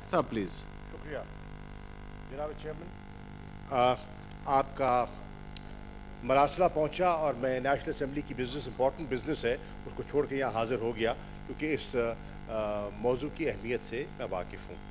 साहब प्लीज। शुक्रिया जनाब चेयरमैन। आपका मरासला पहुंचा और मैं नेशनल असेंबली की बिजनेस इंपॉर्टेंट बिजनेस है उसको छोड़ के यहाँ हाजिर हो गया क्योंकि इस मौजू की अहमियत से मैं वाकिफ हूँ।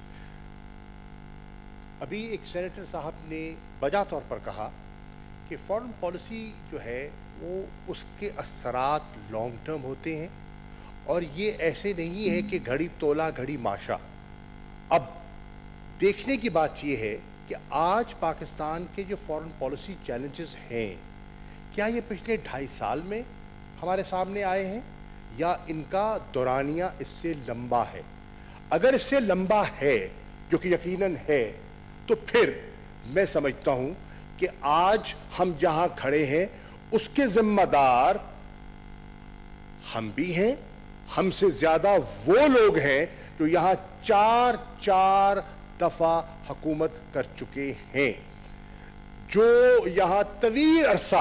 अभी एक सेनेटर साहब ने बजा तौर पर कहा कि फॉरेन पॉलिसी जो है वो उसके असरात लॉन्ग टर्म होते हैं और ये ऐसे नहीं है कि घड़ी तोला घड़ी माशा। अब देखने की बात यह है कि आज पाकिस्तान के जो फॉरेन पॉलिसी चैलेंजेस हैं, क्या ये पिछले 2.5 साल में हमारे सामने आए हैं या इनका दौरानिया इससे लंबा है? अगर इससे लंबा है, जो कि यकीनन है, तो फिर मैं समझता हूं कि आज हम जहां खड़े हैं उसके जिम्मेदार हम भी हैं, हमसे ज्यादा वो लोग हैं जो यहां 4 दफा हुकूमत कर चुके हैं, जो यहां तवील अरसा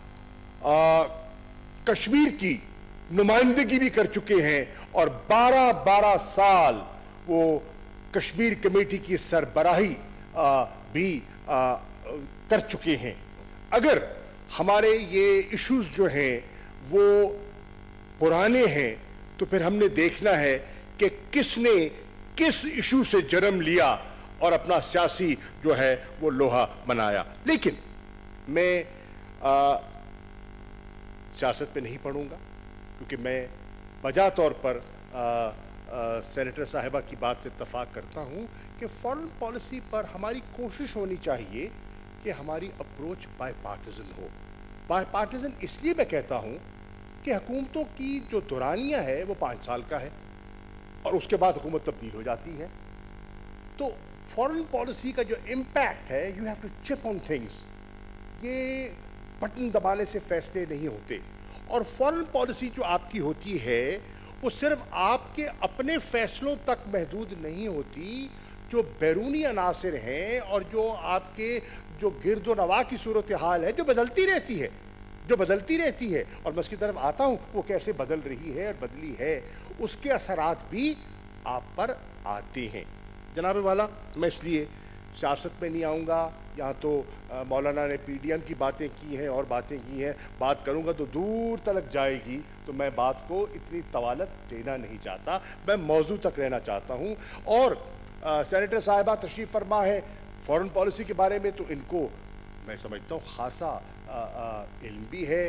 कश्मीर की नुमाइंदगी भी कर चुके हैं और 12 साल वो कश्मीर कमेटी की सरबराही भी कर चुके हैं। अगर हमारे ये इश्यूज जो हैं वो पुराने हैं तो फिर हमने देखना है कि किसने किस इशू से जन्म लिया और अपना सियासी जो है वो लोहा बनाया। लेकिन मैं सियासत पे नहीं पढ़ूंगा क्योंकि मैं बजा तौर पर सेनेटर साहिबा की बात से इत्तफाक करता हूं कि फॉरेन पॉलिसी पर हमारी कोशिश होनी चाहिए कि हमारी अप्रोच बायपार्टिजन हो। बायपार्टिजन इसलिए मैं कहता हूं कि हुकूमतों की जो दौरानिया है वो 5 साल का है और उसके बाद हुकूमत तब्दील हो जाती है। तो फॉरेन पॉलिसी का जो इंपैक्ट है, you have to chip on things. ये बटन दबाने से फैसले नहीं होते और फॉरेन पॉलिसी जो आपकी होती है वो सिर्फ आपके अपने फैसलों तक महदूद नहीं होती, जो बैरूनी अनासिर हैं और जो आपके जो गिरदो नवा की सूरत हाल है जो बदलती रहती है और मैं उसकी तरफ आता हूं वो कैसे बदल रही है और बदली है, उसके असरात भी आप पर आते हैं। जनाब वाला, मैं इसलिए सियासत में नहीं आऊंगा। यहाँ तो मौलाना ने पीडीएम की बातें की हैं और बातें की हैं, बात करूंगा तो दूर तक जाएगी, तो मैं बात को इतनी तवालत देना नहीं चाहता, मैं मौजू तक रहना चाहता हूं। और सेनेटर साहिबा तशरीफ फरमा है फॉरेन पॉलिसी के बारे में, तो इनको मैं समझता हूं खासा इल्म भी है,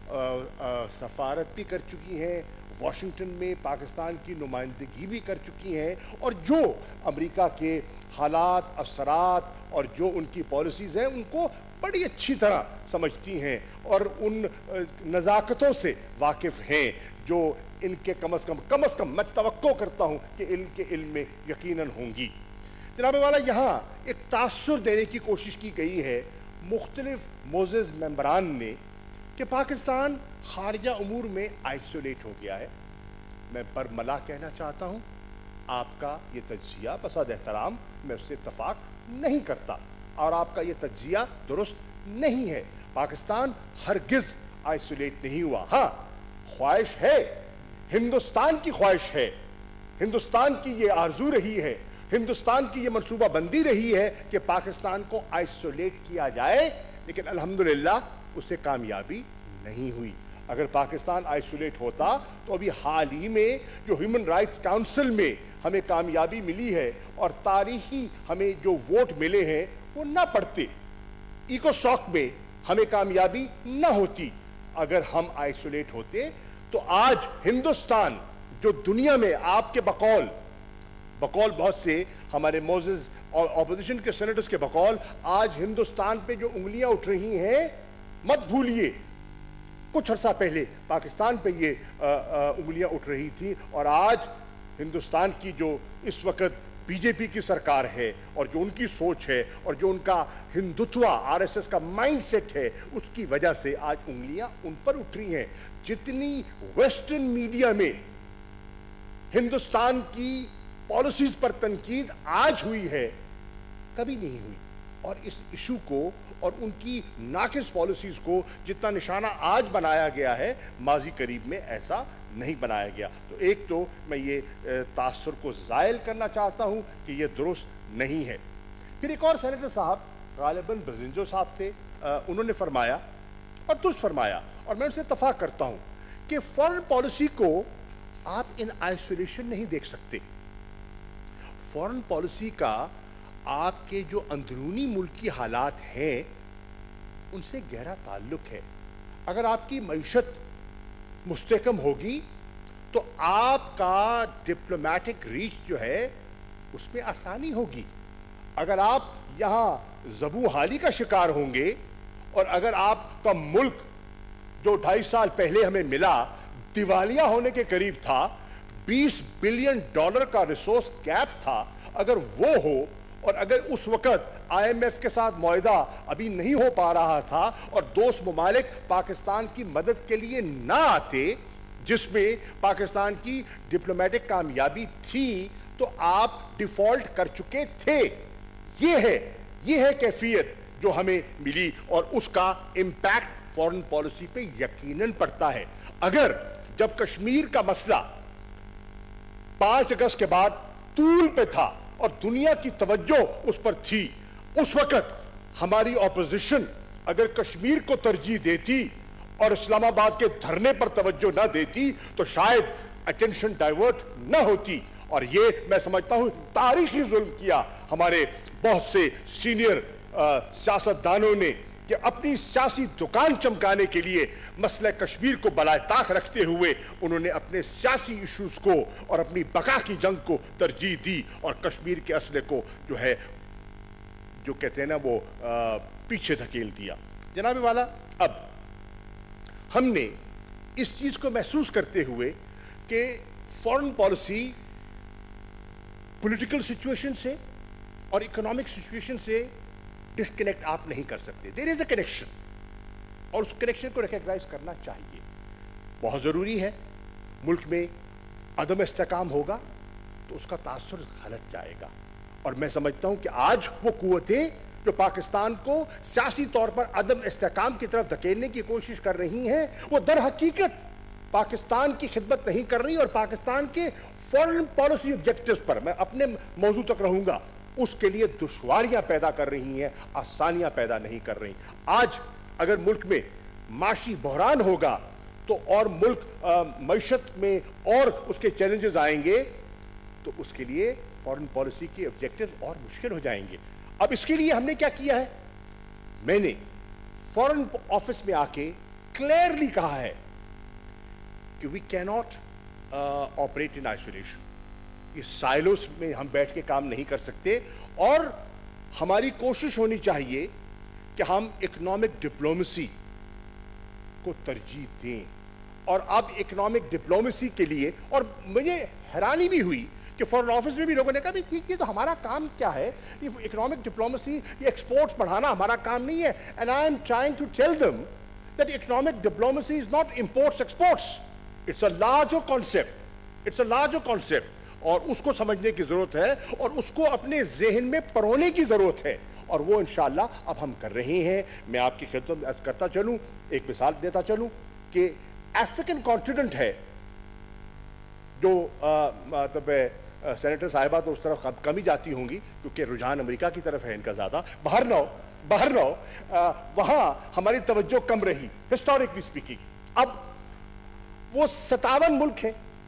सफारत भी कर चुकी हैं, वाशिंगटन में पाकिस्तान की नुमाइंदगी भी कर चुकी हैं और जो अमेरिका के हालात, असरात और जो उनकी पॉलिसीज हैं उनको बड़ी अच्छी तरह समझती हैं और उन नज़ाकतों से वाकिफ हैं जो इनके कम अज कम मैं तवक्को करता हूं कि इनके इल्म में यकीनन होंगी। जनाब वाला, यहां एक तासुर देने की कोशिश की गई है मुख्तलिफ मोअज़्ज़ज़ मेंबरान ने कि पाकिस्तान खारजा उमूर में आइसोलेट हो गया है। मैं बरमला कहना चाहता हूं, आपका ये तज्जिया बसाद एहतराम मैं उससे इत्तफाक नहीं करता और आपका ये तज्जिया दुरुस्त नहीं है। पाकिस्तान हरगिज आइसोलेट नहीं हुआ। हां, ख्वाहिश है, हिंदुस्तान की ख्वाहिश है, हिंदुस्तान की ये आरजू रही है, हिंदुस्तान की ये मनसूबा बंदी रही है कि पाकिस्तान को आइसोलेट किया जाए, लेकिन अल्हम्दुलिल्लाह उससे कामयाबी नहीं हुई। अगर पाकिस्तान आइसोलेट होता तो अभी हाल ही में जो ह्यूमन राइट्स काउंसिल में हमें कामयाबी मिली है और तारीखी हमें जो वोट मिले हैं वो ना पड़ते, इकोसॉक में हमें कामयाबी ना होती। अगर हम आइसोलेट होते तो आज हिंदुस्तान जो दुनिया में आपके बकौल बहुत से हमारे मोअज़्ज़ज़ और ऑपोजिशन के सेनेटर्स के बकौल आज हिंदुस्तान पे जो उंगलियां उठ रही हैं, मत भूलिए कुछ अरसा पहले पाकिस्तान पे ये उंगलियां उठ रही थी और आज हिंदुस्तान की जो इस वक्त बीजेपी की सरकार है और जो उनकी सोच है और जो उनका हिंदुत्व आरएसएस का माइंडसेट है, उसकी वजह से आज उंगलियां उन पर उठ रही हैं। जितनी वेस्टर्न मीडिया में हिंदुस्तान की पॉलिसीज पर तनकीद आज हुई है, कभी नहीं हुई। اور اس ایشو کو اور ان کی ناقص پالیسیز کو جتنا نشانہ آج بنایا گیا ہے ماضی قریب میں ایسا نہیں بنایا گیا. تو ایک تو میں یہ تاثر کو زائل کرنا چاہتا ہوں کہ یہ درست نہیں ہے. پھر ایک اور سینیٹر صاحب غالباً بزنجو صاحب تھے, انہوں نے فرمایا اور درست فرمایا اور میں ان سے اتفاق کرتا ہوں کہ فارن پالیسی کو آپ ان آئسولیشن نہیں دیکھ سکتے. فارن پالیسی کا آپ کے جو اندرونی ملکی حالات ہیں ان سے گہرا تعلق ہے. اگر آپ کی معیشت مستحکم ہوگی تو آپ کا ڈپلومیٹک ریچ جو ہے اس میں آسانی ہوگی. اگر آپ یہاں زبوں حالی کا شکار ہوں گے اور اگر آپ کا ملک جو 2.5 سال پہلے ہمیں ملا دیوالیہ ہونے کے قریب تھا, $20 بلین کا ریسورس گیپ تھا, اگر وہ ہو اور اگر اس وقت IMF کے ساتھ معاہدہ ابھی نہیں ہو پا رہا تھا اور دوست ممالک پاکستان کی مدد کے لیے نہ آتے جس میں پاکستان کی ڈپلومیٹک کامیابی تھی, تو آپ ڈیفالٹ کر چکے تھے. یہ ہے کیفیت جو ہمیں ملی اور اس کا امپیکٹ فارن پالیسی پہ یقیناً پڑتا ہے. اگر جب کشمیر کا مسئلہ 5 اگست کے بعد طول پہ تھا اور دنیا کی توجہ اس پر تھی, اس وقت ہماری اپوزیشن اگر کشمیر کو ترجیح دیتی اور اسلام آباد کے دھرنے پر توجہ نہ دیتی تو شاید اٹینشن ڈائیورٹ نہ ہوتی. اور یہ میں سمجھتا ہوں تاریخی ظلم کیا ہمارے بہت سے سینئر سیاستدانوں نے کہ اپنی سیاسی دکان چمکانے کے لیے مسئلہ کشمیر کو بالائے طاق رکھتے ہوئے انہوں نے اپنے سیاسی ایشوز کو اور اپنی بقا کی جنگ کو ترجیح دی اور کشمیر کے مسئلے کو جو ہے جو کہتے ہیں نا وہ پیچھے دھکیل دیا. جناب والا, اب ہم نے اس چیز کو محسوس کرتے ہوئے کہ فارن پالیسی پولیٹیکل سچویشن سے اور اکنامک سچویشن سے ڈسکنیکٹ آپ نہیں کر سکتے. دیر از اے کنیکشن اور اس کنیکشن کو ریکگنائز کرنا چاہیے. بہت ضروری ہے. ملک میں عدم استحکام ہوگا تو اس کا تاثر غلط جائے گا, اور میں سمجھتا ہوں کہ آج وہ قوتیں جو پاکستان کو سیاسی طور پر عدم استحکام کی طرف دھکیلنے کی کوشش کر رہی ہیں وہ در حقیقت پاکستان کی خدمت نہیں کر رہی اور پاکستان کے فارن پالیسی آبجیکٹیوز پر میں اپنے موضوع تک رہوں گا, اس کے لیے دشواریاں پیدا کر رہی ہیں, آسانیاں پیدا نہیں کر رہی. آج اگر ملک میں معاشی بحران ہوگا تو اور ملک معیشت میں اور اس کے چیلنجز آئیں گے تو اس کے لیے فارن پالیسی کے آبجیکٹیوز اور مشکل ہو جائیں گے. اب اس کے لیے ہم نے کیا کیا ہے, میں نے فارن آفس میں آ کے کلیئرلی کہا ہے کہ وی کی ناٹ آپریٹ ان آئسولیشن. یہ سائلوس میں ہم بیٹھ کے کام نہیں کر سکتے اور ہماری کوشش ہونی چاہیے کہ ہم اکنامک ڈپلومیسی کو ترجیح دیں. اور اب اکنامک ڈپلومیسی کے لیے, اور مجھے حیرانی بھی ہوئی کہ فارن آفس میں بھی لوگوں نے کہا بھی یہ تو ہمارا کام کیا ہے, یہ اکنامک ڈپلومیسی, یہ ایکسپورٹس بڑھانا ہمارا کام نہیں ہے. And I am trying to tell them that economic diplomacy is not imports exports, it's a larger concept, it's a larger concept, اور اس کو سمجھنے کی ضرورت ہے اور اس کو اپنے ذہن میں پرونے کی ضرورت ہے, اور وہ انشاءاللہ اب ہم کر رہے ہیں. میں آپ کی خدمت میں عرض کرتا چلوں, ایک مثال دیتا چلوں کہ افریقن کانٹیننٹ ہے جو مطلب سینیٹر صاحبہ تو اس طرف کم ہی جاتی ہوں گی کیونکہ رجحان امریکہ کی طرف ہے ان کا زیادہ, باہر نہ ہو وہاں ہماری توجہ کم رہی ہسٹورکلی اسپیکنگ. اب وہ 57 ملک ہیں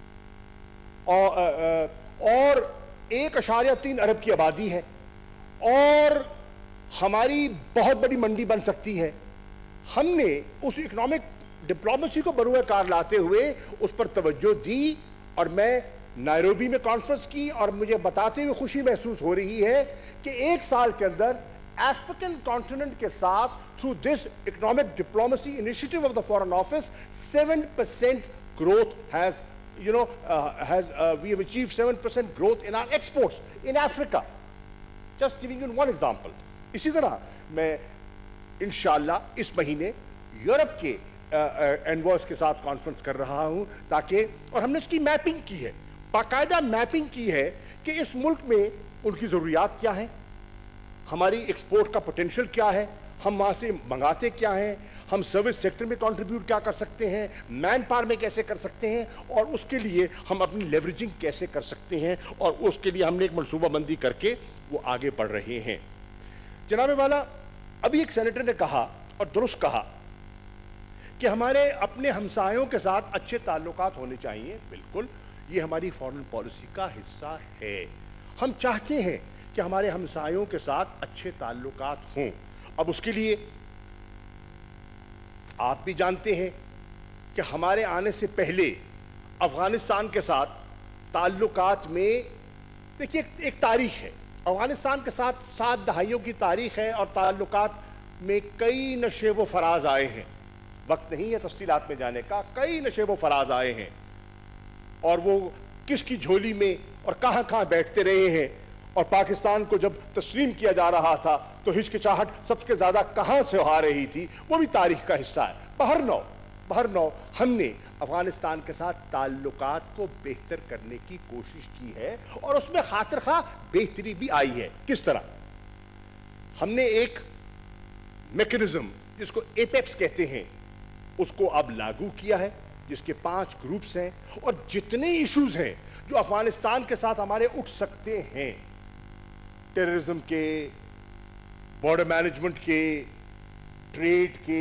اور 1.3 ارب کی آبادی ہے اور ہماری بہت بڑی منڈی بن سکتی ہے. ہم نے اس اکنامک ڈپلومیسی کو بروئے کار لاتے ہوئے اس پر توجہ دی اور میں نائروبی میں کانفرنس کی اور مجھے بتاتے ہوئے خوشی محسوس ہو رہی ہے کہ 1 سال کے اندر افریقن کانٹیننٹ کے ساتھ through this economic diplomacy initiative of the foreign office 7% growth has we have achieved 7% growth in our exports in Africa. Just giving you one example. اسی طرح میں انشاءاللہ اس مہینے یورپ کے انوائس کے ساتھ کانفرنس کر رہا ہوں تاکہ, اور ہم نے اس کی میپنگ کی ہے, باقاعدہ میپنگ کی ہے کہ اس ملک میں ان کی ضروریات کیا ہیں, हमारी एक्सपोर्ट का पोटेंशियल क्या है, हम वहां से मंगाते क्या हैं, हम सर्विस सेक्टर में कंट्रीब्यूट क्या कर सकते हैं, मैन पावर में कैसे कर सकते हैं, और उसके लिए हम अपनी लेवरेजिंग कैसे कर सकते हैं, और उसके लिए हमने एक मनसूबाबंदी करके वो आगे बढ़ रहे हैं। जनाब वाला, अभी एक सेनेटर ने कहा और दुरुस्त कहा कि हमारे अपने हमसायों के साथ अच्छे ताल्लुकात होने चाहिए। बिल्कुल, ये हमारी फॉरेन पॉलिसी का हिस्सा है। हम चाहते हैं कि हमारे हमसायों के साथ अच्छे ताल्लुकात हों। अब उसके लिए आप भी जानते हैं कि हमारे आने से पहले अफगानिस्तान के साथ ताल्लुकात में, देखिए, एक तारीख है। अफगानिस्तान के साथ 7 दहाइयों की तारीख है और ताल्लुकात में कई नशेब व फराज आए हैं। वक्त नहीं है तफसीलात में जाने का, कई नशेब व फराज आए हैं और वो किसकी झोली में और कहां कहां बैठते रहे हैं। और पाकिस्तान को जब तस्लीम किया जा रहा था तो हिचकिचाहट सबसे ज्यादा कहां से आ रही थी, वो भी तारीख का हिस्सा है। बहरनौ हमने अफगानिस्तान के साथ ताल्लुकात को बेहतर करने की कोशिश की है और उसमें खातिर खा बेहतरी भी आई है। किस तरह? हमने एक मैकेनिज्म जिसको एपेक्स कहते हैं उसको अब लागू किया है, जिसके 5 ग्रुप्स हैं, और जितने इश्यूज हैं जो अफगानिस्तान के साथ हमारे उठ सकते हैं, टेररिज्म के, बॉर्डर मैनेजमेंट के, ट्रेड के,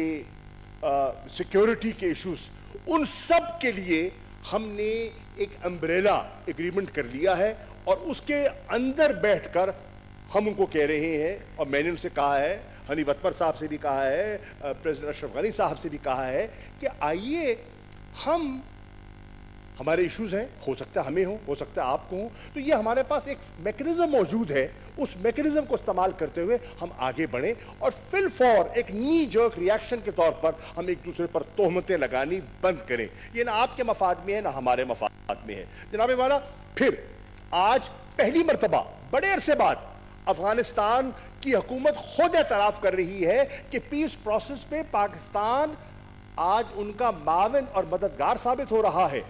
सिक्योरिटी के इश्यूज, उन सब के लिए हमने एक अम्ब्रेला एग्रीमेंट कर लिया है और उसके अंदर बैठकर हम उनको कह रहे हैं, और मैंने उनसे कहा है, हनी वतपर साहब से भी कहा है, प्रेसिडेंट अशरफ गनी साहब से भी कहा है कि आइए हम, हमारे इश्यूज हैं, हो सकता है हमें हो सकता है आपको हो, तो ये हमारे पास एक मैकेनिज्म मौजूद है, उस मैकेनिज्म को इस्तेमाल करते हुए हम आगे बढ़ें और फिल फॉर एक नी जर्क रिएक्शन के तौर पर हम एक दूसरे पर तोहमतें लगानी बंद करें। ये ना आपके मफाद में है ना हमारे मफाद में है। जनाब वाला, फिर आज पहली मर्तबा बड़े अरसे बाद अफगानिस्तान की हुकूमत खुद एतराफ कर रही है कि पीस प्रोसेस में पाकिस्तान आज उनका माविन और मददगार साबित हो रहा है।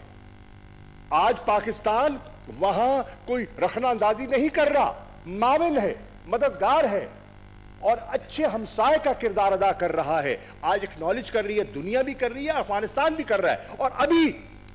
आज पाकिस्तान वहां कोई रखना अंदाजी नहीं कर रहा, माविन है, मददगार है और अच्छे हमसाए का किरदार अदा कर रहा है। आज एक्नॉलेज कर रही है, दुनिया भी कर रही है, अफगानिस्तान भी कर रहा है। और अभी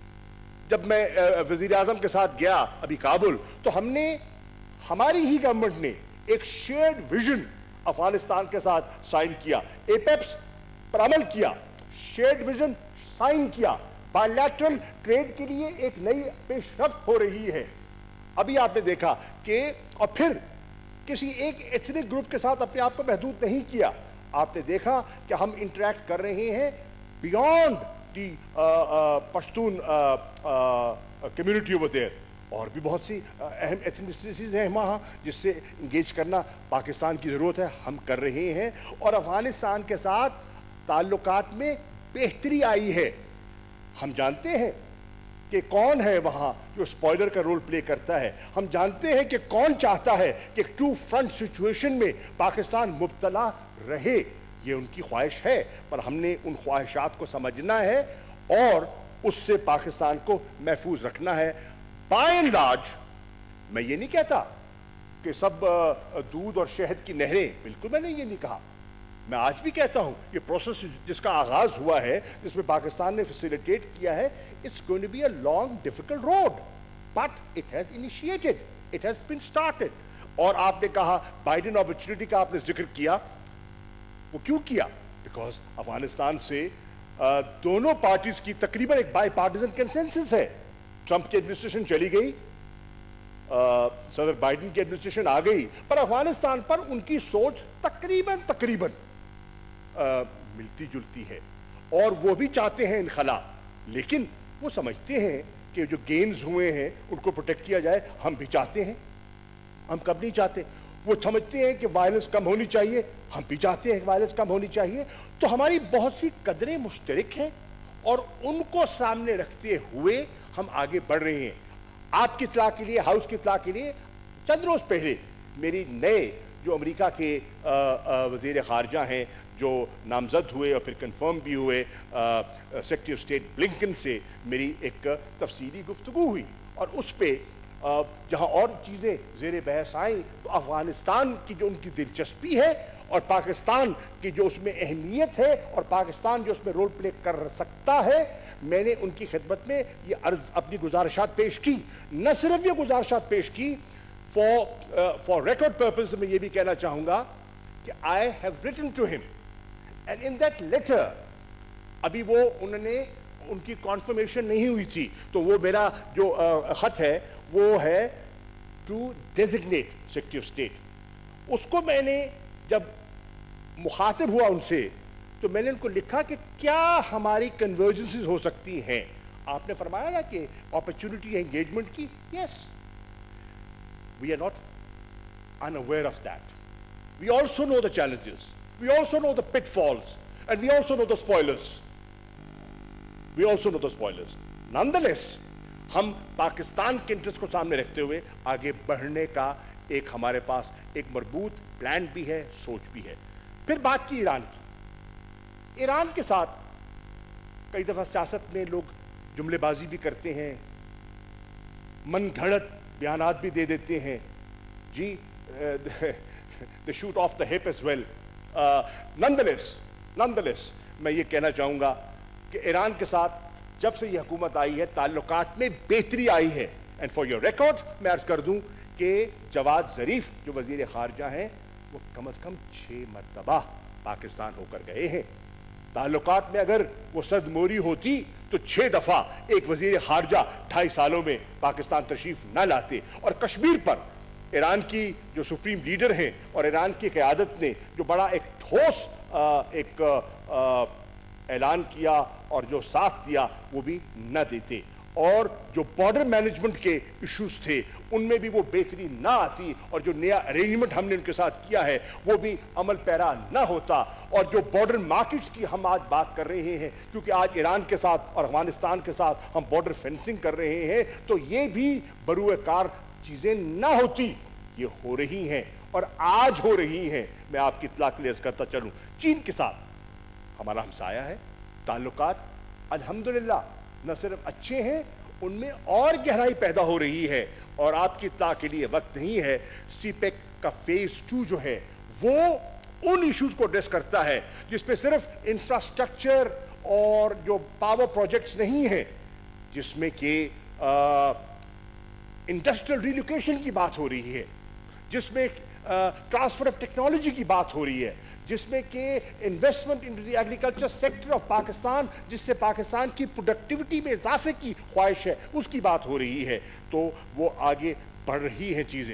जब मैं वजीर आजम के साथ गया अभी काबुल, तो हमने, हमारी ही गवर्नमेंट ने एक शेयर्ड विजन अफगानिस्तान के साथ साइन किया, एपेक्स पर अमल किया, शेयर्ड विजन साइन किया, बायलैटरल ट्रेड के लिए एक नई पेशरफ्त हो रही है। अभी आपने देखा कि, और फिर किसी एक एथनिक ग्रुप के साथ अपने आप को महदूद नहीं किया, आपने देखा कि हम इंटरैक्ट कर रहे हैं beyond the Pashtun community over there, और भी बहुत सी अहम एथनिसिटीज हैं वहां जिससे इंगेज करना पाकिस्तान की जरूरत है, हम कर रहे हैं। और अफगानिस्तान के साथ ताल्लुकात में बेहतरी आई है। हम जानते हैं कि कौन है वहां जो स्पॉइलर का रोल प्ले करता है, हम जानते हैं कि कौन चाहता है कि एक टू फ्रंट सिचुएशन में पाकिस्तान मुब्तला रहे। ये उनकी ख्वाहिश है, पर हमने उन ख्वाहिशात को समझना है और उससे पाकिस्तान को महफूज रखना है। बाय एंड लार्ज, मैं ये नहीं कहता कि सब दूध और शहद की नहरें, बिल्कुल मैंने ये नहीं कहा। मैं आज भी कहता हूं ये प्रोसेस जिसका आगाज हुआ है, जिसमें पाकिस्तान ने फैसिलिटेट किया है, it's going to be a long difficult road, but it has initiated, it has been started. और आपने कहा बाइडेन अपॉर्चुनिटी का आपने जिक्र किया, वो क्यों किया? बिकॉज अफगानिस्तान से दोनों पार्टीज की तकरीबन एक बाई पार्टिजन कंसेंसस है। ट्रंप की एडमिनिस्ट्रेशन चली गई, सदर बाइडेन की एडमिनिस्ट्रेशन आ गई, पर अफगानिस्तान पर उनकी सोच तकरीबन मिलती जुलती है और वो भी चाहते हैं इनखला, लेकिन वो समझते हैं कि जो गेन्स हुए हैं उनको प्रोटेक्ट किया जाए। हम भी चाहते हैं, हम कब नहीं चाहते? वो समझते हैं कि वायलेंस कम होनी चाहिए, हम भी चाहते हैं कि वायलेंस कम होनी चाहिए। तो हमारी बहुत सी कदरें मुश्तरक हैं और उनको सामने रखते हुए हम आगे बढ़ रहे हैं। आपकी इत्तला के लिए, हाउस की इत्तला के लिए, चंद रोज पहले मेरी नए जो अमेरिका के वजीर खारजा हैं जो नामजद हुए और फिर कंफर्म भी हुए, सेक्रेटरी ऑफ स्टेट ब्लिंकन से मेरी एक तफसीली गुफ्तगू हुई और उस पे جہاں اور چیزیں زیر بحث آئیں تو افغانستان کی جو ان کی دلچسپی ہے اور پاکستان کی جو اس میں اہمیت ہے اور پاکستان جو اس میں رول پلے کر سکتا ہے، میں نے ان کی خدمت میں یہ عرض اپنی گزارشات پیش کی. نہ صرف یہ گزارشات پیش کی، فار ریکارڈ پرپز میں یہ بھی کہنا چاہوں گا کہ I have written to him and in that letter, ابھی وہ انہوں نے ان کی کانفرمیشن نہیں ہوئی تھی، تو وہ میرا جو خط ہے وہ ہے to designate secretary of state. اس کو میں نے جب مخاطب ہوا ان سے تو میں نے ان کو لکھا کہ کیا ہماری کنورجنسز ہو سکتی ہیں. آپ نے فرمایا نا کہ اپرچونٹی انگیجمنٹ کی. Yes, we are not unaware of that. We also know the challenges. We also know the pitfalls. And we also know the spoilers. We also know the spoilers. Nonetheless, ہم پاکستان کے interest کو سامنے رکھتے ہوئے آگے بڑھنے کا ایک ہمارے پاس ایک مربوط پلان بھی ہے، سوچ بھی ہے. پھر بات کی ایران کی. ایران کے ساتھ کئی دفعہ سیاست میں لوگ جملے بازی بھی کرتے ہیں، من گھڑت بیانات بھی دے دیتے ہیں. جی they shoot off the hip as well. Nonetheless, میں یہ کہنا چاہوں گا کہ ایران کے ساتھ جب سے یہ حکومت آئی ہے تعلقات میں بہتری آئی ہے. اینڈ فار یور ریکارڈ میں عرض کر دوں کہ جواد ظریف جو وزیر خارجہ ہیں وہ کم از کم 6 مرتبہ پاکستان ہو کر گئے ہیں. تعلقات میں اگر وہ سرد موری ہوتی تو 6 دفعہ ایک وزیر خارجہ 2.5 سالوں میں پاکستان تشریف نہ لاتے. اور کشمیر پر ایران کی جو سپریم لیڈر ہیں اور ایران کی قیادت نے جو بڑا ایک ٹھوس ایک اعلان کیا اور جو ساتھ دیا وہ بھی نہ دیتے. اور جو بارڈر مینجمنٹ کے ایشوز تھے ان میں بھی وہ بہتری نہ آتی اور جو نیا ارینجمنٹ ہم نے ان کے ساتھ کیا ہے وہ بھی عمل پیرا نہ ہوتا. اور جو بارڈر مارکیٹس کی ہم آج بات کر رہے ہیں، کیونکہ آج ایران کے ساتھ اور افغانستان کے ساتھ ہم بارڈر فینسنگ کر رہے ہیں، تو یہ بھی بروئے کار چیزیں نہ ہوتی. یہ ہو رہی ہیں اور آج ہو رہی ہیں. میں آپ کی اطلاع کے لیے عرض کرتا چلوں، چین کے ساتھ ہمارا ہمسایہ ہے. تعلقات الحمدللہ نہ صرف اچھے ہیں، ان میں اور گہرائی پیدا ہو رہی ہے. اور آپ کی اطلاع کے لیے وقت نہیں ہے، سی پیک کا فیز 2 جو ہے وہ ان ایشوز کو ایڈریس کرتا ہے جس پہ صرف انفراسٹرکچر اور جو پاور پروجیکٹس نہیں ہیں، جس میں کہ انڈسٹریل ریلوکیشن کی بات ہو رہی ہے، جس میں ٹرانسفر آف ٹیکنالوجی کی بات ہو رہی ہے، جس میں کہ investment in the agriculture sector of Pakistan, جس سے پاکستان کی پروڈکٹیوٹی میں اضافے کی خواہش ہے، اس کی بات ہو رہی ہے. تو وہ آگے بڑھ رہی ہیں چیزیں.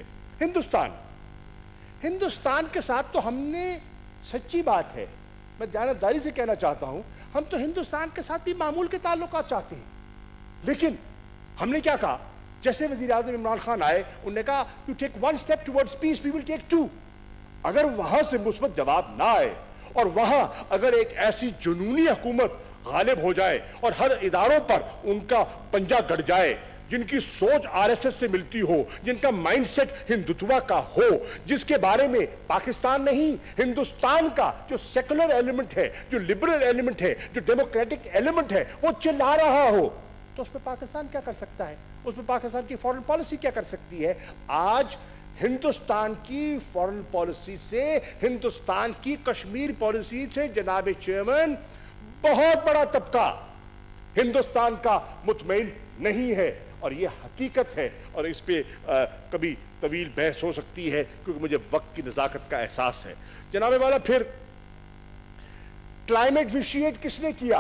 ہندوستان کے ساتھ تو ہم نے سچی بات ہے، میں دیانتداری سے کہنا چاہتا ہوں، ہم تو ہندوستان کے ساتھ بھی معمول کے تعلقات چاہتے ہیں. لیکن ہم نے کیا کہا؟ جیسے وزیر اعظم عمران خان آئے، انہوں نے کہا you take 1 step towards peace, we will take 2. اگر وہاں سے مثبت جواب نہ آئے اور وہاں اگر ایک ایسی جنونی حکومت غالب ہو جائے اور ہر اداروں پر ان کا پنجہ گڑ جائے، جن کی سوچ RSS سے ملتی ہو، جن کا مائنڈ سیٹ ہندوتوا کا ہو، جس کے بارے میں پاکستان نہیں ہندوستان کا جو سیکولر ایلیمنٹ ہے، جو لبرل ایلیمنٹ ہے، جو ڈیموکریٹک ایلیمنٹ ہے وہ چلا رہا ہو، تو اس پہ پاکستان کیا کر سکتا ہے؟ اس پہ پاکستان کی فورن پالیسی کیا کر سکتی ہے؟ آج ہندوستان کی فورن پالیسی سے، ہندوستان کی کشمیر پالیسی سے جناب چیئرمین بہت بڑا طبقہ ہندوستان کا مطمئن نہیں ہے. اور یہ حقیقت ہے اور اس پہ کبھی طویل بحث ہو سکتی ہے کیونکہ مجھے وقت کی نزاکت کا احساس ہے. جناب والا پھر کلائمیٹ ویشیٹ کس نے کیا؟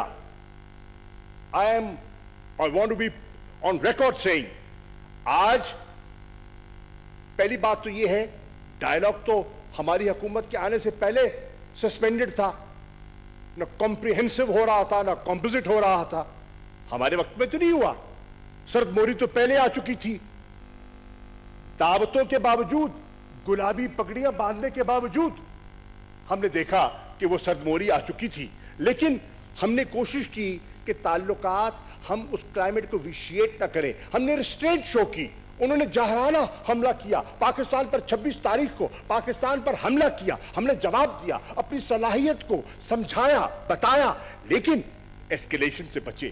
I want to be on record saying آج پہلی بات تو یہ ہے ڈائلاگ تو ہماری حکومت کے آنے سے پہلے سسپینڈڈ تھا، نہ کمپریہنسو ہو رہا تھا نہ کمپوزٹ ہو رہا تھا. ہمارے وقت میں تو نہیں ہوا. سرد موری تو پہلے آ چکی تھی. دعوتوں کے باوجود، گلابی پگڑیاں باندھنے کے باوجود ہم نے دیکھا کہ وہ سرد موری آ چکی تھی. لیکن ہم نے کوشش کی کہ تعلقات ہم اس کلائمیٹ کو ویشیٹ نہ کریں. ہم نے ریسٹرینٹ شو کی. انہوں نے جاہرانہ حملہ کیا پاکستان پر. 26 تاریخ کو پاکستان پر حملہ کیا. ہم نے جواب دیا، اپنی صلاحیت کو سمجھایا، بتایا، لیکن ایسکیلیشن سے بچے.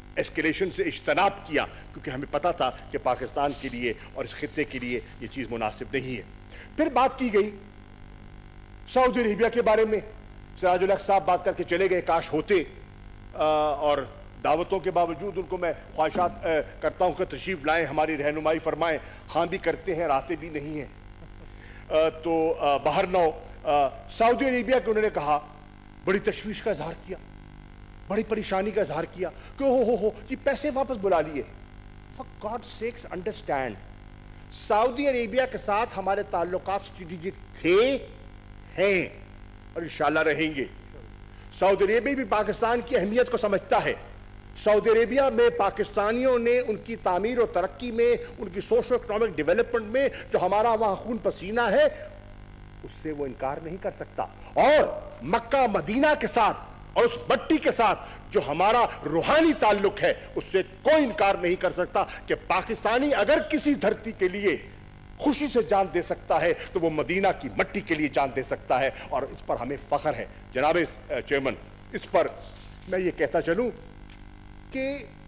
ایسکیلیشن سے اجتناب کیا، کیونکہ ہمیں پتا تھا کہ پاکستان کے لیے اور اس خطے کے لیے یہ چیز مناسب نہیں ہے۔ پھر بات کی گئی سعودی عربیہ کے بارے میں، سراج الحق صاحب بات کر کے چلے گئے، کاش ہوتے، اور دعوتوں کے باوجود ان کو میں خواہشات کرتا ہوں کہ تشریف لائیں، ہماری رہنمائی فرمائیں، ہاں بھی کرتے ہیں، آتے بھی نہیں ہیں۔ تو باہر نہ ہو، سعودی عربیہ کے انہوں نے کہا، بڑی تشویش کا اظہار کیا، بڑی پریشانی کا اظہار کیا کہ ہو یہ پیسے واپس بلا لیے۔ For God's sakes understand، سعودی عربیہ کے ساتھ ہمارے تعلقات اسٹریٹجک تھے، ہیں اور انشاءاللہ رہیں گے۔ سعودی عربیہ بھی پاکستان کی اہمیت کو سمجھتا ہے۔ سعودی عربیہ میں پاکستانیوں نے ان کی تعمیر و ترقی میں، ان کی سوشو اکنامک ڈیولپمنٹ میں جو ہمارا وہاں خون پسینہ ہے، اس سے وہ انکار نہیں کر سکتا۔ اور مکہ مدینہ کے ساتھ اور اس مٹی کے ساتھ جو ہمارا روحانی تعلق ہے، اس سے کوئی انکار نہیں کر سکتا کہ پاکستانی اگر کسی دھرتی کے لیے خوشی سے جان دے سکتا ہے تو وہ مدینہ کی مٹی کے لیے جان دے سکتا ہے، اور اس پر ہمیں فخر ہے۔ جناب چیئرمین، اس پر میں یہ کہتا چلوں کہ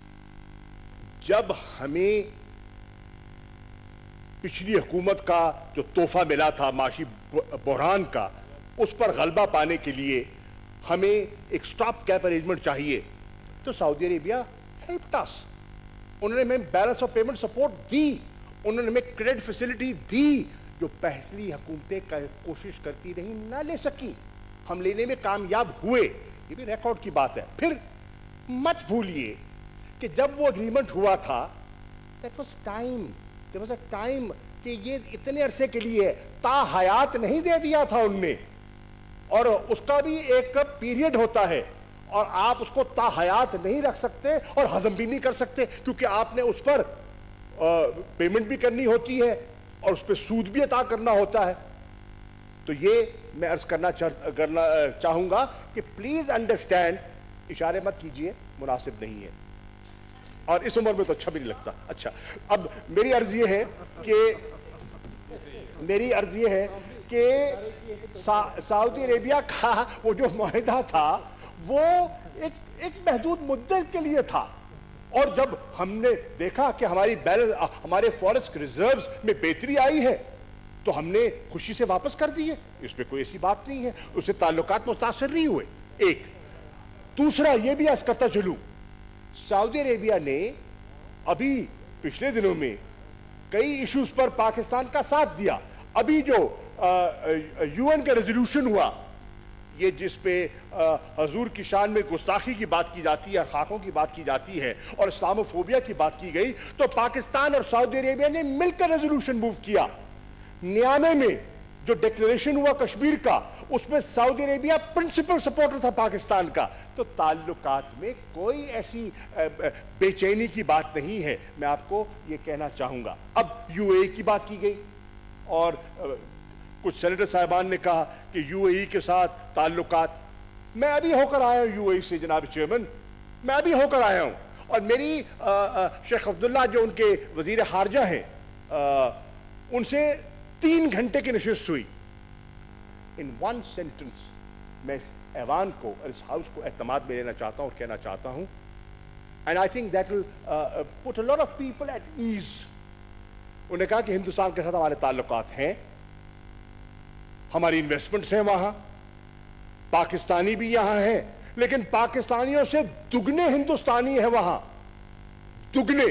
جب ہمیں پچھلی حکومت کا جو تحفہ ملا تھا معاشی بحران کا، اس پر غلبہ پانے کے لیے ہمیں ایک سٹاپ گیپ ارینجمنٹ چاہیے، تو سعودی عربیہ ہیلپڈ اس۔ انہوں نے ہمیں بیلنس آف پیمنٹ سپورٹ دی، انہوں نے ہمیں کریڈٹ فیسلٹی دی، جو پہلی حکومتیں کوشش کرتی رہی نہ لے سکی، ہم لینے میں کامیاب ہوئے، یہ بھی ریکارڈ کی بات ہے۔ پھر مت بھولیے کہ جب وہ اگریمنٹ ہوا تھا، that was time، there was a time کہ یہ اتنے عرصے کے لیے تا حیات نہیں دے دیا تھا ان نے، اور اس کا بھی ایک پیریڈ ہوتا ہے، اور آپ اس کو تا حیات نہیں رکھ سکتے اور ہضم بھی نہیں کر سکتے، کیونکہ آپ نے اس پر پیمنٹ بھی کرنی ہوتی ہے اور اس پہ سود بھی عطا کرنا ہوتا ہے۔ تو یہ میں عرض کرنا چاہوں گا کہ پلیز انڈرسٹینڈ، اشارے مت کیجئے، مناسب نہیں ہے، اور اس عمر میں تو اچھا بھی نہیں لگتا۔ اچھا، اب میری عرض یہ ہے کہ سعودی عربیہ کا وہ جو معاہدہ تھا وہ ایک محدود مدت کے لیے تھا، اور جب ہم نے دیکھا کہ ہمارے فارسٹ ریزروز میں بہتری آئی ہے تو ہم نے خوشی سے واپس کر دیے، اس پہ کوئی ایسی بات نہیں ہے، اس سے تعلقات متاثر نہیں ہوئے۔ ایک دوسرا یہ بھی عرض کرتا چلوں، سعودی عربیہ نے ابھی پچھلے دنوں میں کئی ایشوز پر پاکستان کا ساتھ دیا۔ ابھی جو UN کا ریزولوشن ہوا، یہ جس پہ حضور کی شان میں گستاخی کی بات کی جاتی ہے، خاکوں کی بات کی جاتی ہے اور اسلاموفوبیا کی بات کی گئی، تو پاکستان اور سعودی عربیہ نے مل کر ریزولوشن موو کیا۔ نیامے میں جو ڈکلیریشن ہوا کشمیر کا، اس میں سعودی عربیہ پرنسپل سپورٹر تھا پاکستان کا۔ تو تعلقات میں کوئی ایسی بے چینی کی بات نہیں ہے، میں آپ کو یہ کہنا چاہوں گا۔ اب UAE کی بات کی گئی، اور کچھ سینیٹر صاحبان نے کہا کہ UAE کے ساتھ تعلقات، میں ابھی ہو کر آیا ہوں UAE سے جناب چیئرمین، میں ابھی ہو کر آیا ہوں، اور میری شیخ عبداللہ جو ان کے وزیر خارجہ ہیں، ان سے 3 گھنٹے کی نشست ہوئی۔ ان ون سینٹنس میں اس ایوان کو اور اس ہاؤس کو اعتماد میں لینا چاہتا ہوں اور کہنا چاہتا ہوں، and I think that will put a lot of people at ease. انہوں نے کہا کہ ہندوستان کے ساتھ ہمارے تعلقات ہیں، ہماری انویسٹمنٹس ہیں وہاں، پاکستانی بھی یہاں ہیں، لیکن پاکستانیوں سے دگنے ہندوستانی ہیں وہاں، دگنے۔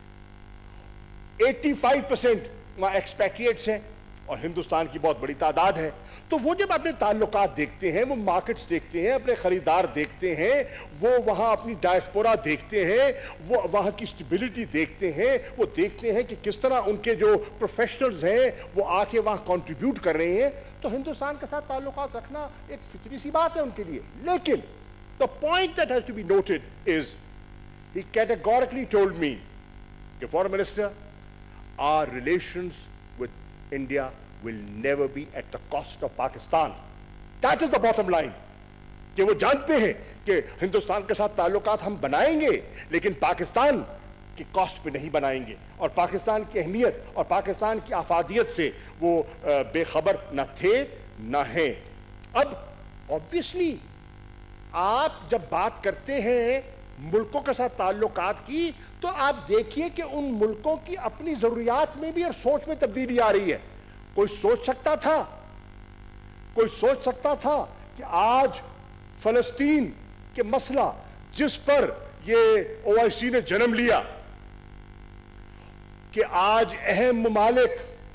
85% وہاں ایکسپیٹریٹس ہیں اور ہندوستان کی بہت بڑی تعداد ہے۔ تو وہ جب اپنے تعلقات دیکھتے ہیں، وہ مارکیٹس دیکھتے ہیں، اپنے خریدار دیکھتے ہیں، وہ وہاں اپنی ڈائسپورا دیکھتے ہیں، وہ وہاں کی سٹیبلٹی دیکھتے ہیں، وہ دیکھتے ہیں کہ کس طرح ان کے جو پروفیشنلز ہیں وہ آ کے وہاں کنٹریبیوٹ کر رہے ہیں، تو ہندوستان کے ساتھ تعلقات رکھنا ایک فطری سی بات ہے ان کے لیے۔ لیکن the point that has to be noted is he categorically told me کہ Foreign Minister, our relations with India will never be at the cost of Pakistan. That is the bottom line. کہ وہ جانتے ہیں کہ ہندوستان کے ساتھ تعلقات ہم بنائیں گے لیکن پاکستان کی کاسٹ پہ نہیں بنائیں گے، اور پاکستان کی اہمیت اور پاکستان کی افادیت سے وہ بے خبر نہ تھے نہ ہیں۔ اب obviously آپ جب بات کرتے ہیں ملکوں کے ساتھ تعلقات کی تو آپ دیکھیے کہ ان ملکوں کی اپنی ضروریات میں بھی اور سوچ میں تبدیلی آ رہی ہے. کوئی سوچ سکتا تھا کہ آج فلسطین کے مسئلہ جس پر یہ OIC نے جنم لیا کہ آج اہم ممالک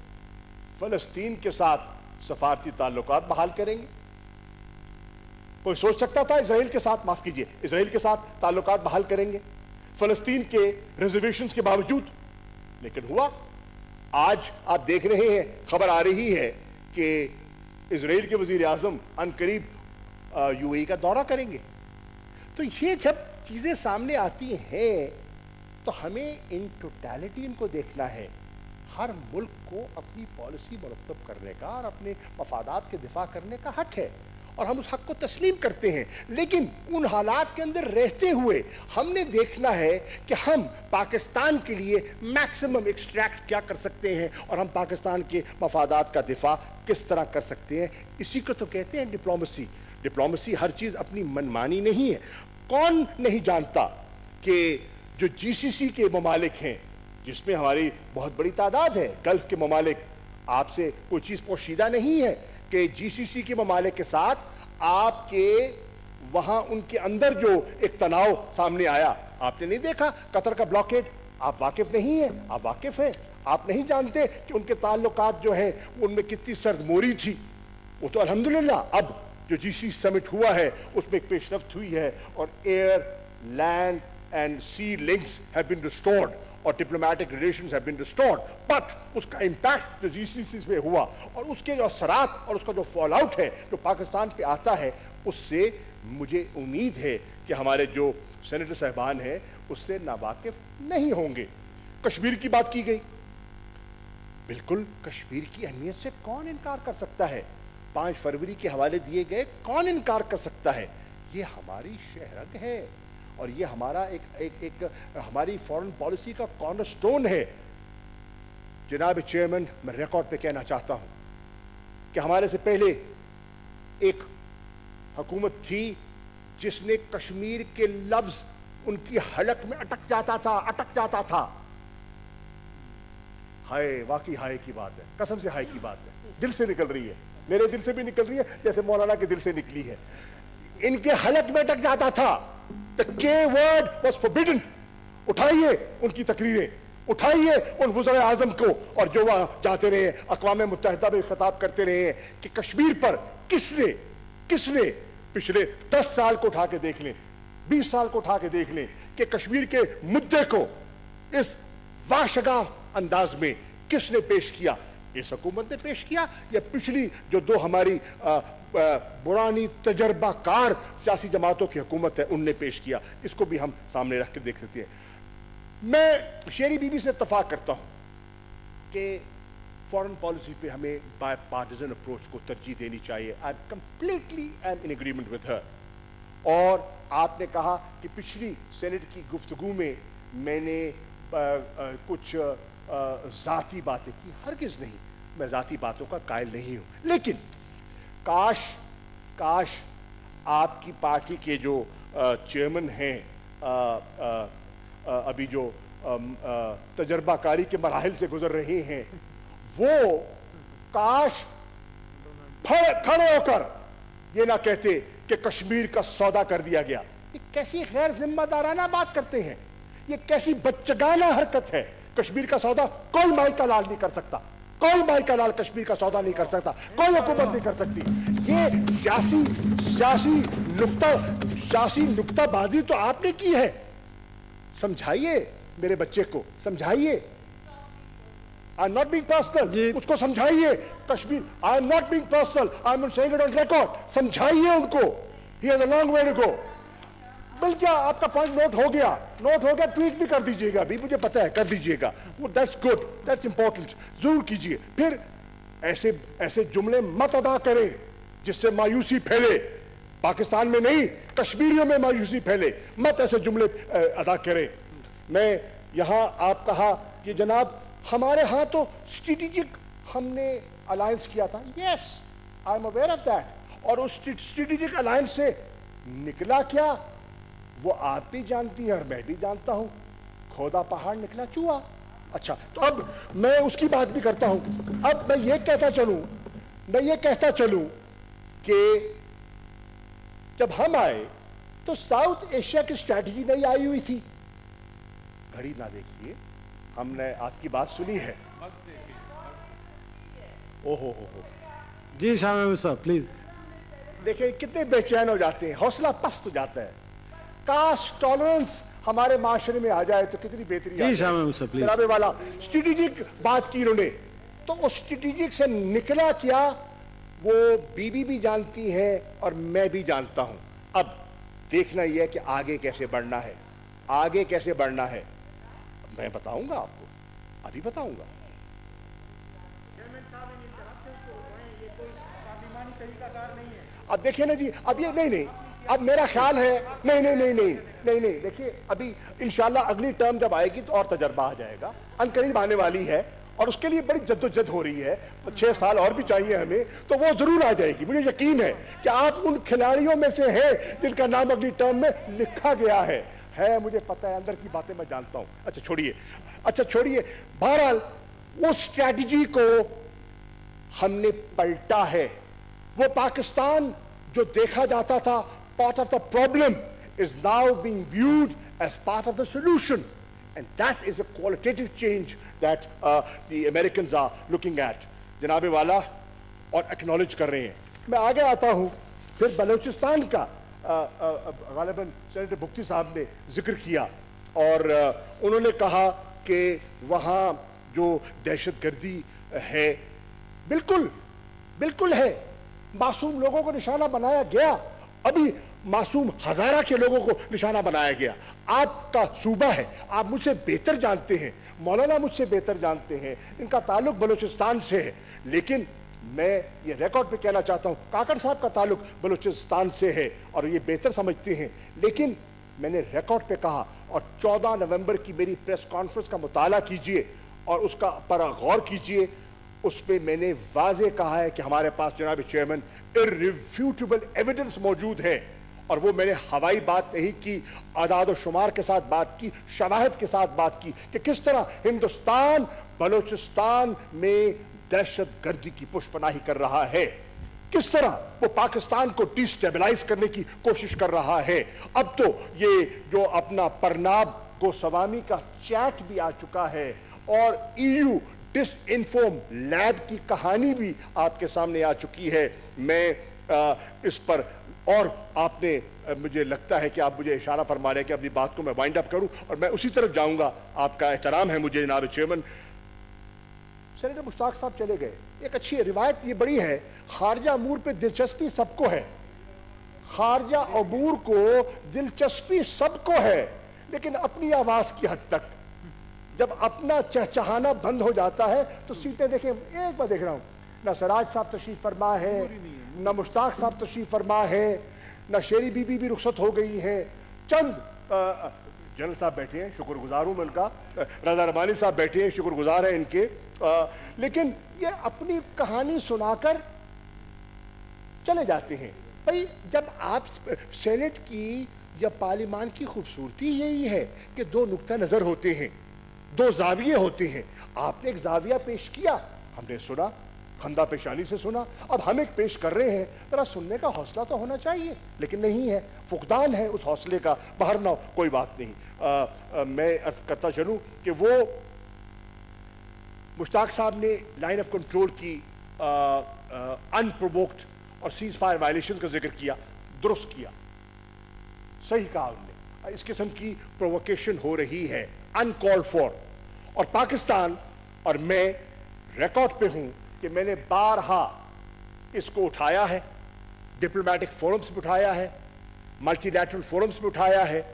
فلسطین کے ساتھ سفارتی تعلقات بحال کریں گے؟ کوئی سوچ سکتا تھا اسرائیل کے ساتھ، معاف کیجئے، اسرائیل کے ساتھ تعلقات بحال کریں گے فلسطین کے ریزرویشنز کے باوجود؟ لیکن ہوا. آج آپ دیکھ رہے ہیں، خبر آ رہی ہے کہ اسرائیل کے وزیر اعظم عنقریب UAE کا دورہ کریں گے. تو یہ جب چیزیں سامنے آتی ہیں تو ہمیں ان ٹوٹیلٹی ان کو دیکھنا ہے. ہر ملک کو اپنی پالیسی مرتب کرنے کا اور اپنے مفادات کے دفاع کرنے کا حق ہے اور ہم اس حق کو تسلیم کرتے ہیں. لیکن ان حالات کے اندر رہتے ہوئے ہم نے دیکھنا ہے کہ ہم پاکستان کے لیے میکسیمم ایکسٹریکٹ کیا کر سکتے ہیں اور ہم پاکستان کے مفادات کا دفاع کس طرح کر سکتے ہیں. اسی کو تو کہتے ہیں ڈپلومیسی. ڈپلومیسی ہر چیز اپنی منمانی نہیں ہے. کون نہیں جانتا کہ جو GCC کے ممالک ہیں، جس میں ہماری بہت بڑی تعداد ہے، گلف کے ممالک، آپ سے کوئی چیز پوشیدہ نہیں ہے کہ GCC کے ممالک کے ساتھ آپ کے وہاں ان کے اندر جو ایک تناؤ سامنے آیا، آپ نے نہیں دیکھا. قطر کا بلاکیڈ، آپ واقف نہیں ہیں؟ آپ واقف ہیں. آپ نہیں جانتے کہ ان کے تعلقات جو ہیں ان میں کتنی سردموری تھی. وہ تو الحمدللہ اب جو GCC سمٹ ہوا ہے اس میں ایک پیش رفت ہوئی ہے اور air, land and sea links have been restored اور diplomatic relations have been restored. But اس کا امپیکٹ جو GCC میں ہوا اور اس کے جو اثرات اور اس کا جو فال آؤٹ ہے جو پاکستان پہ آتا ہے، اس سے مجھے امید ہے کہ ہمارے جو سینیٹر صاحبان ہیں اس سے ناواقف نہیں ہوں گے. کشمیر کی بات کی گئی. بالکل کشمیر کی اہمیت سے کون انکار کر سکتا ہے؟ 5 فروری کے حوالے دیے گئے، کون انکار کر سکتا ہے؟ یہ ہماری شہرت ہے اور یہ ہمارا ایک ہماری فورن پالیسی کا کارنر سٹون ہے. جناب چیئرمین، میں ریکارڈ پہ کہنا چاہتا ہوں کہ ہمارے سے پہلے ایک حکومت تھی جس نے کشمیر کے لفظ ان کی حلق میں اٹک جاتا تھا. ہائے، واقعی ہائے کی بات ہے، قسم سے ہائے کی بات ہے، دل سے نکل رہی ہے، میرے دل سے بھی نکل رہی ہے جیسے مولانا کے دل سے نکلی ہے. ان کے حلق میں اٹک جاتا تھا. The K word was forbidden. اٹھائیے ان کی تقریریں، اٹھائیے ان وزراء اعظم کو، اور جو وہاں جاتے رہے اقوام متحدہ میں خطاب کرتے رہے کہ کشمیر پر کس نے پچھلے 10 سال کو اٹھا کے دیکھ لیں، 20 سال کو اٹھا کے دیکھ لیں کہ کشمیر کے مدعے کو اس وحشگاہ انداز میں کس نے پیش کیا؟ اس حکومت نے پیش کیا یا پچھلی جو 2 ہماری برانی تجربہ کار سیاسی جماعتوں کی حکومت ہے ان نے پیش کیا؟ اس کو بھی ہم سامنے رکھ کے دیکھ سکتے ہیں. میں شیری بی بی سے اتفاق کرتا ہوں کہ فورن پالیسی پہ ہمیں بائی پارٹیزن اپروچ کو ترجیح دینی چاہیے. I completely am in agreement with her. اور آپ نے کہا کہ پچھلی سینٹ کی گفتگو میں نے کچھ ذاتی باتیں کی. ہرگز نہیں، میں ذاتی باتوں کا قائل نہیں ہوں. لیکن کاش آپ کی پارٹی کے جو چیئرمین ہیں ابھی جو تجربہ کاری کے مراحل سے گزر رہے ہیں، وہ کاش کھڑے ہو کر یہ نہ کہتے کہ کشمیر کا سودا کر دیا گیا. یہ کیسی غیر ذمہ دارانہ بات کرتے ہیں، یہ کیسی بچگانہ حرکت ہے. کشمیر کا سودا کوئی مائی کا لال نہیں کر سکتا، کوئی مائی کا لال کشمیر کا سودا نہیں کر سکتا، کوئی حکومت نہیں کر سکتی. یہ سیاسی نکتہ بازی تو آپ نے کی ہے. سمجھائیے میرے بچے کو، سمجھائیے. I am not being personal, اس کو سمجھائیے. Kashmir, I am not being personal, I am saying it on record. سمجھائیے ان کو. He has a long way to go. بلکہ آپ کا پوائنٹ نوٹ ہو گیا، ٹویٹ بھی کر دیجئے گا. ابھی مجھے پتا ہے، کر دیجئے گا. That's good, that's important. ضرور کیجئے. پھر ایسے جملے مت ادا کریں جس سے مایوسی پھیلے. پاکستان میں نہیں، کشمیریوں میں مایوسی پھیلے. مت ایسے جملے ادا کریں. میں یہاں آپ کہا کہ جناب ہمارے ہاں تو اسٹریٹجک ہم نے الائنس کیا تھا. Yes, I am aware of that. اور اس اسٹریٹجک الائنس سے نکلا کیا؟ وہ آپ بھی جانتی ہیں اور میں بھی جانتا ہوں، کھودا پہاڑ نکلا چوہا۔ اچھا، تو اب میں اس کی بات بھی کرتا ہوں۔ اب میں یہ کہتا چلوں کہ جب ہم آئے تو ساؤتھ ایشیا کی اسٹریٹجی نہیں آئی ہوئی تھی۔ گھڑی نہ دیکھیے، ہم نے آپ کی بات سنی ہے۔ او ہو جی شاہ محمود صاحب پلیز۔ دیکھیں کتنے بے چین ہو جاتے ہیں، حوصلہ پست ہو جاتا ہے۔ کاسٹ ٹالرنس ہمارے معاشرے میں آ جائے تو کتنی بہتری۔ جی شاہ محمود صاحب پلیز۔ جناب والا اسٹریٹجک بات کی انہوں نے، تو اس اسٹریٹجک سے نکلا کیا وہ بیوی بھی جانتی ہیں اور میں بھی جانتا ہوں۔ اب دیکھنا یہ ہے کہ آگے کیسے بڑھنا ہے، آگے کیسے بڑھنا ہے میں بتاؤں گا آپ کو، ابھی بتاؤں گا۔ اب دیکھیں نا جی، اب یہ نہیں، اب میرا خیال ہے نہیں، دیکھیے ابھی انشاءاللہ اگلی ٹرم جب آئے گی تو اور تجربہ آ جائے گا، ان قریب آنے والی ہے، اور اس کے لیے بڑی جدوجہد ہو رہی ہے، 6 سال اور بھی چاہیے ہمیں، تو وہ ضرور آ جائے گی۔ مجھے یقین ہے کہ آپ ان کھلاڑیوں میں سے ہیں جن کا نام اگلی ٹرم میں لکھا گیا ہے، مجھے پتہ ہے، اندر کی باتیں میں جانتا ہوں۔ اچھا چھوڑیے، بہرحال اس اسٹریٹجی کو ہم نے پلٹا ہے۔ وہ پاکستان جو دیکھا جاتا تھا part of the problem is now being viewed as part of the solution, and that is a qualitative change that the Americans are looking at جناب والا اور acknowledge کر رہے ہیں۔ میں آگے آتا ہوں، پھر بلوچستان کا غالباً سینیٹر بگٹی صاحب نے ذکر کیا، اور انہوں نے کہا کہ وہاں جو دہشت گردی ہے، بالکل ہے، معصوم لوگوں کو نشانہ بنایا گیا، ابھی معصوم ہزارہ کے لوگوں کو نشانہ بنایا گیا۔ آپ کا صوبہ ہے، آپ مجھ سے بہتر جانتے ہیں، مولانا مجھ سے بہتر جانتے ہیں، ان کا تعلق بلوچستان سے ہے، لیکن میں یہ ریکارڈ پہ کہنا چاہتا ہوں کاکڑ صاحب کا تعلق بلوچستان سے ہے اور یہ بہتر سمجھتے ہیں، لیکن میں نے ریکارڈ پہ کہا، اور 14 نومبر کی میری پریس کانفرنس کا مطالعہ کیجئے اور اس کا پر غور کیجئے، اس پہ میں نے واضح کہا ہے کہ ہمارے پاس جناب چیئرمین irrefutable ایویڈنس موجود ہے، اور وہ میں نے ہوائی بات نہیں کی، اعداد و شمار کے ساتھ بات کی، شواہد کے ساتھ بات کی کہ کس طرح ہندوستان بلوچستان میں دہشت گردی کی پشت پناہی کر رہا ہے، کس طرح وہ پاکستان کو ڈی سٹیبلائز کرنے کی کوشش کر رہا ہے۔ اب تو یہ جو اپنا پرناب گوسوامی کا چیٹ بھی آ چکا ہے، اور EU ڈس انفارم لیب کی کہانی بھی آپ کے سامنے آ چکی ہے۔ میں اس پر، اور آپ نے، مجھے لگتا ہے کہ آپ مجھے اشارہ فرما رہے ہیں کہ اپنی بات کو میں وائنڈ اپ کروں، اور میں اسی طرف جاؤں گا۔ آپ کا احترام ہے مجھے جناب چیئرمین۔ سینیٹر مشتاق صاحب چلے گئے، ایک اچھی روایت یہ بڑی ہے، خارجہ امور پہ دلچسپی سب کو ہے، خارجہ امور کو دلچسپی سب کو ہے، لیکن اپنی آواز کی حد تک۔ جب اپنا چہچہانا بند ہو جاتا ہے تو سیٹیں دیکھیں، ایک بار دیکھ رہا ہوں، نہ سراج صاحب تشریف فرما ہے، نہ مشتاق صاحب تشریف فرما ہے، نہ شیری بی بی بھی رخصت ہو گئی ہیں، چند جنرل صاحب بیٹھے ہیں، شکر گزار ہوں میں ان کا، رضا ربانی صاحب بیٹھے ہیں، شکر گزار ہیں ان کے، لیکن یہ اپنی کہانی سنا کر چلے جاتے ہیں۔ بھئی جب آپ سینٹ کی یا پارلیمان کی خوبصورتی یہی ہے کہ 2 نقطہ نظر ہوتے ہیں، 2 زاویے ہوتے ہیں، آپ نے ایک زاویہ پیش کیا، ہم نے سنا، خندہ پیشانی سے سنا، اب ہم ایک پیش کر رہے ہیں، ذرا سننے کا حوصلہ تو ہونا چاہیے، لیکن نہیں ہے، فقدان ہے اس حوصلے کا، باہر نہ کوئی بات نہیں۔ میں عرض کرتا چلوں کہ وہ مشتاق صاحب نے لائن آف کنٹرول کی ان پرووکڈ اور سیز فائر وائلیشن کا ذکر کیا، درست کیا، صحیح کہا انہوں نے، اس قسم کی پرووکیشن ہو رہی ہے ان کال فور، اور پاکستان اور میں ریکارڈ پہ ہوں کہ میں نے بارہا اس کو اٹھایا ہے، ڈپلومیٹک فورمز پہ اٹھایا ہے، ملٹی لیٹرل فورمز پہ اٹھایا ہے،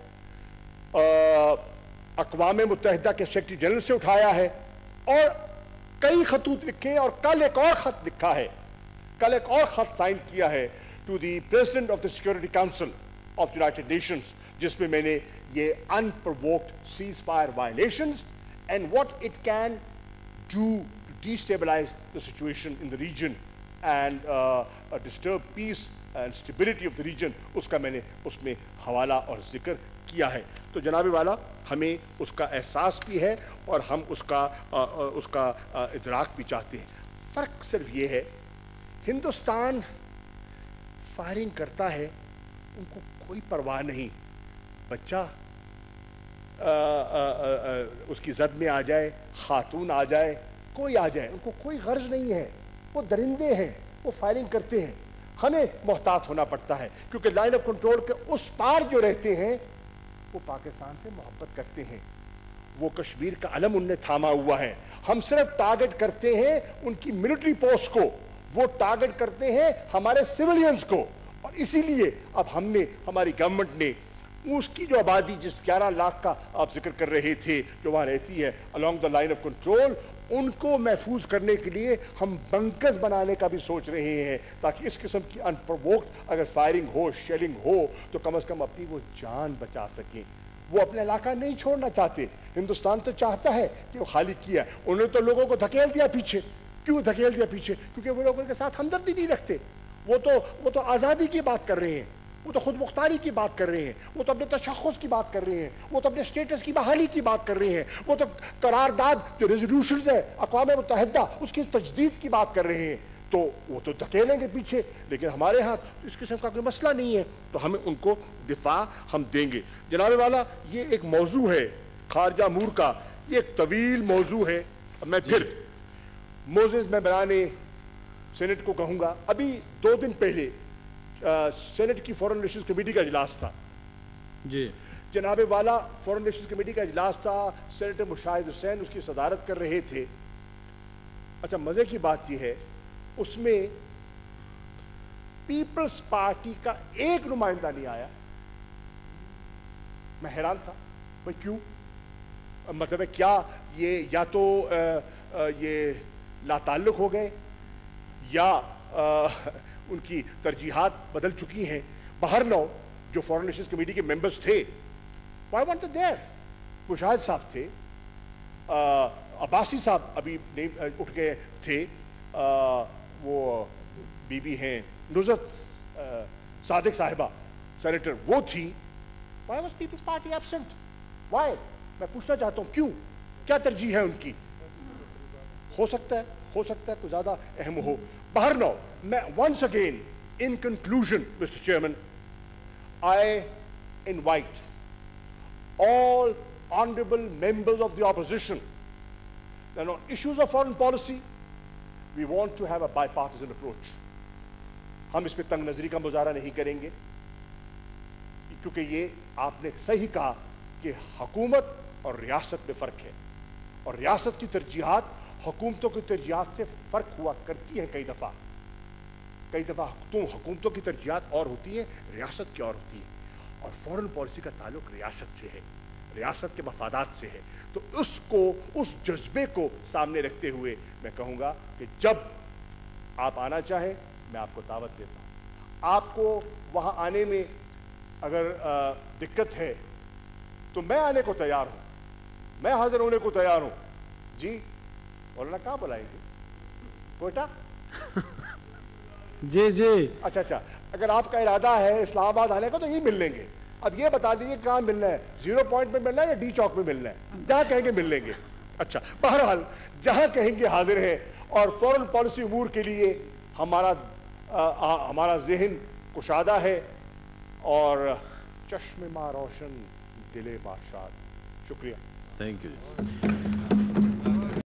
اقوام متحدہ کے سیکرٹری جنرل سے اٹھایا ہے، اور کئی خطوط لکھے، اور کل ایک اور خط لکھا ہے، کل ایک اور خط سائن کیا ہے to the president of the security council of United Nations, جس میں میں نے یہ unprovoked ceasefire violations and what it can do to destabilize the situation in the region and disturb peace and stability of the region, اس کا میں نے اس میں حوالہ اور ذکر کیا ہے. تو جناب والا ہمیں اس کا احساس بھی ہے اور ہم اس کا ادراک بھی چاہتے ہیں. فرق صرف یہ ہے، ہندوستان فائرنگ کرتا ہے، ان کو کوئی پرواہ نہیں، بچہ اس کی زد میں آ جائے، خاتون آ جائے، کوئی آ جائے، ان کو کوئی غرض نہیں ہے. وہ درندے ہیں، وہ فائرنگ کرتے ہیں. ہمیں محتاط ہونا پڑتا ہے کیونکہ لائن آف کنٹرول کے اس پار جو رہتے ہیں وہ پاکستان سے محبت کرتے ہیں. وہ کشمیر کا علم ان نے تھاما ہوا ہے. ہم صرف ٹارگٹ کرتے ہیں ان کی ملٹری پوسٹ کو، وہ ٹارگٹ کرتے ہیں ہمارے سیولینز کو. اور اسی لیے اب ہم نے، ہماری گورنمنٹ نے اس کی جو آبادی جس 11 لاکھ کا آپ ذکر کر رہے تھے جو وہاں رہتی ہے along the line of control، ان کو محفوظ کرنے کے لیے ہم بنکرز بنانے کا بھی سوچ رہے ہیں تاکہ اس قسم کی انپرووکڈ اگر فائرنگ ہو، شیلنگ ہو تو کم از کم اپنی وہ جان بچا سکیں. وہ اپنا علاقہ نہیں چھوڑنا چاہتے. ہندوستان تو چاہتا ہے کہ وہ خالی کیا. انہوں نے تو لوگوں کو دھکیل دیا پیچھے. کیوں دھکیل دیا پیچھے؟ کیونکہ وہ لوگوں کے ساتھ ہمدردی نہیں رکھتے. وہ تو آزادی کی بات کر رہے ہیں، وہ تو خود مختاری کی بات کر رہے ہیں، وہ تو اپنے تشخص کی بات کر رہے ہیں، وہ تو اپنے اسٹیٹس کی بحالی کی بات کر رہے ہیں، وہ تو قرارداد جو ریزولوشنز ہے اقوام متحدہ اس کی تجدید کی بات کر رہے ہیں. تو وہ تو دھکیلیں گے پیچھے، لیکن ہمارے ہاں اس قسم کا کوئی مسئلہ نہیں ہے تو ہمیں ان کو دفاع ہم دیں گے. جناب والا یہ ایک موضوع ہے خارجہ امور کا، یہ ایک طویل موضوع ہے. میں پھر موزز ممبران سینٹ کو کہوں گا، ابھی 2 دن پہلے سینٹ کی فورن ریلیشنز کمیٹی کا اجلاس تھا. جی جناب والا فورن ریلیشنز کمیٹی کا اجلاس تھا، سینیٹر مشاہد حسین اس کی صدارت کر رہے تھے. اچھا مزے کی بات یہ ہے اس میں پیپلز پارٹی کا ایک نمائندہ نہیں آیا. میں حیران تھا بھائی کیوں؟ مطلب ہے کیا یہ یا تو یہ لا تعلق ہو گئے یا ان کی ترجیحات بدل چکی ہیں. باہر نو جو فورن ریلیشنز کمیٹی کے ممبرز تھے وائی وانٹ دیر، مشاہد صاحب تھے، عباسی صاحب ابھی اٹھ گئے تھے، وہ بی بی ہیں نصرت صادق صاحبہ سینیٹر وہ تھی. Why was Peoples Party absent? Why? میں پوچھنا چاہتا ہوں کیوں، کیا ترجیح ہے ان کی؟ ہو سکتا ہے کوئی زیادہ اہم ہو. باہر نو میں once again in conclusion Mr. Chairman I invite all honorable members of the opposition that on issues of foreign policy we want to have a bipartisan approach. ہم اس پہ تنگ نظری کا مظاہرہ نہیں کریں گے کیونکہ یہ آپ نے صحیح کہا کہ حکومت اور ریاست میں فرق ہے اور ریاست کی ترجیحات حکومتوں کی ترجیحات سے فرق ہوا کرتی ہیں. کئی دفعہ حکومتوں کی ترجیحات اور ہوتی ہیں، ریاست کی اور ہوتی ہے. اور فورن پالیسی کا تعلق ریاست سے ہے، ریاست کے مفادات سے ہے. تو اس جذبے کو سامنے رکھتے ہوئے میں کہوں گا کہ جب آپ آنا چاہیں میں آپ کو دعوت دیتا ہوں. آپ کو وہاں آنے میں اگر دقت ہے تو میں آنے کو تیار ہوں، میں حاضر ہونے کو تیار ہوں. جی مولانا کہاں بلائیں گے؟ کوئٹہ؟ جی اچھا اگر آپ کا ارادہ ہے اسلام آباد آنے کا تو یہ مل لیں گے. اب یہ بتا دیجیے کہاں ملنا ہے، 0 پوائنٹ میں ملنا ہے یا ڈی چوک میں ملنا ہے؟ جہاں کہیں گے مل لیں گے. اچھا بہرحال جہاں کہیں گے حاضر ہیں. اور فورن پالیسی امور کے لیے ہمارا ذہن کشادہ ہے اور چشم ما روشن دل بادشاہ. شکریہ. Thank you.